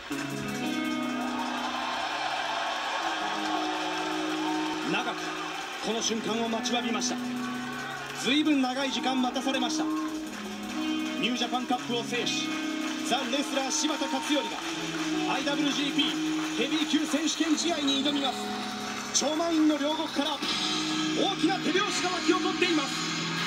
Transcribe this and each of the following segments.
長くこの瞬間を待ちわびました。随分長い時間待たされました。ニュージャパンカップを制し、ザ・レスラー柴田勝頼が IWGP ヘビー級選手権試合に挑みます。超満員の両国から大きな手拍子が沸き起こっています。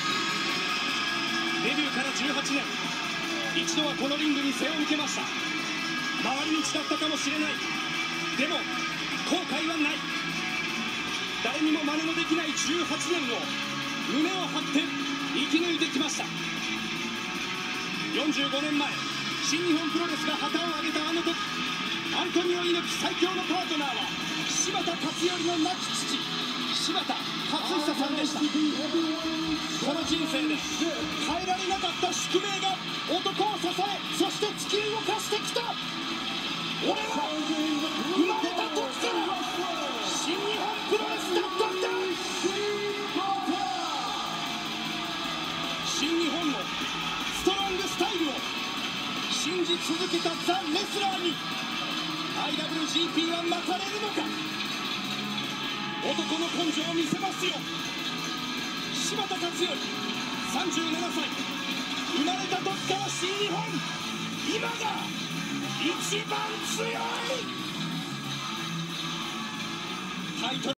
デビューから18年、一度はこのリングに背を向けました。回り道だったかもしれない。でも後悔はない。誰にも真似のできない18年を胸を張って生き抜いてきました。45年前、新日本プロレスが旗を上げたあの時、アントニオ猪木最強のパートナーは柴田勝頼の亡き父、柴田勝久さんでした。この人生で変えられなかった宿命が男を支え、そして突き動かしてきた。俺は生まれた時から新日本プロレスだったんだ。新日本のストロングスタイルを信じ続けたザ・レスラーに IWGP は待たれるのか。男の根性を見せますよ。柴田勝頼37歳、生まれた時から新日本、今が一番強いタイトル